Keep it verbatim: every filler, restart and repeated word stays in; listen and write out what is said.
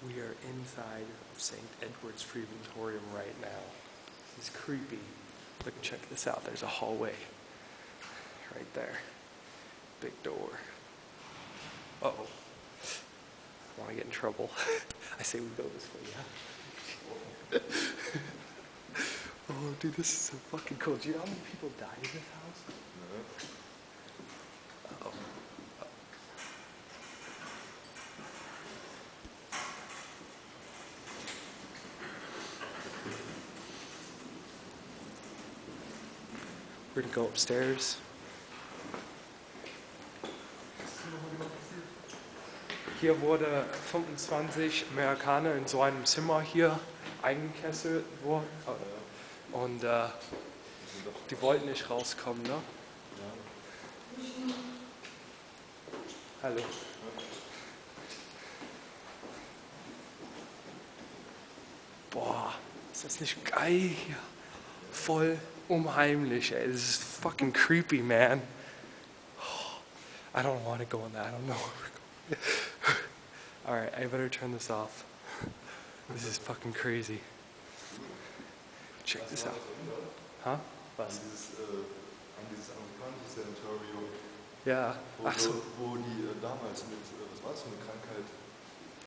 We are inside of Saint Eduards Preventorium right now. This is creepy. Look, check this out. There's a hallway right there. Big door. Uh-oh. I want to get in trouble. I say we go this way, yeah? Oh, dude, this is so fucking cool. Do you know how many people died in this house? Uh-oh. We're gonna go upstairs. Hier wurde fünfundzwanzig Amerikaner in so einem Zimmer hier eingekesselt worden. Und äh, die wollten nicht rauskommen, ne? Hallo. Boah, ist das nicht geil hier? Voll unheimlich, ey. This is fucking creepy, man. I don't want to go in that. I don't know where we're going. Alright, I better turn this off. This is fucking crazy. Check this out. Huh? Was? Dieses, äh, an dieses amerikanische Sanatorium, Ja. wo, Ach so. wo die äh, damals mit, äh, was war das für eine Krankheit?